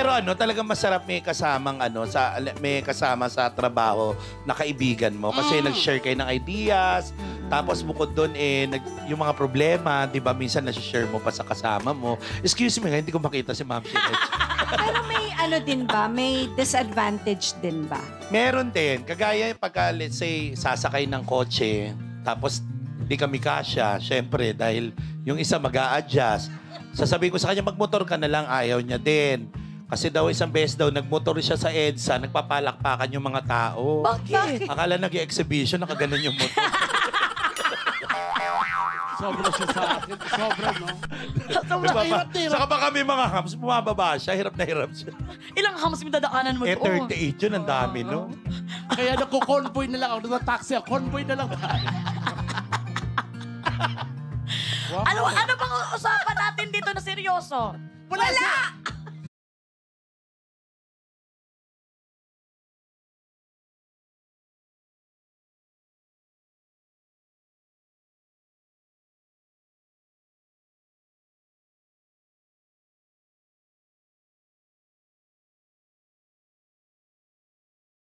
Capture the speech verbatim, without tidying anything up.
Pero ano, talagang masarap may kasamang ano, sa may kasama sa trabaho na kaibigan mo. Kasi Mm. nag-share kayo ng ideas. Mm. Tapos bukod doon, eh, nag, yung mga problema, di ba, minsan nasi-share mo pa sa kasama mo. Excuse me, nga, hindi ko makita si Ma'am Sheila. Pero may ano din ba? May disadvantage din ba? Meron din. Kagaya yung pagka, let's say, sasakay ng kotse, tapos hindi kami kasya, syempre, dahil yung isa mag-a-adjust. Sasabihin ko sa kanya, magmotor ka na lang, ayaw niya din. Kasi daw isang beses daw, nagmotor siya sa EDSA, nagpapalakpakan yung mga tao. Bakit? Akala nag-exhibition, nakaganon yung motor. Sobra siya sa akin. Sobra, no? Sobrang hirap na hirap. Saka ba kami mga hams, bumababa siya, hirap na hirap siya. Ilang hams may dadaanan mo Eh, doon? thirty-eight yun, ang dami, no? Kaya naku-convoy na lang ako. Nata-taxi ako. Convoy na lang. Ano, ano bang usapan natin dito na seryoso? Wala!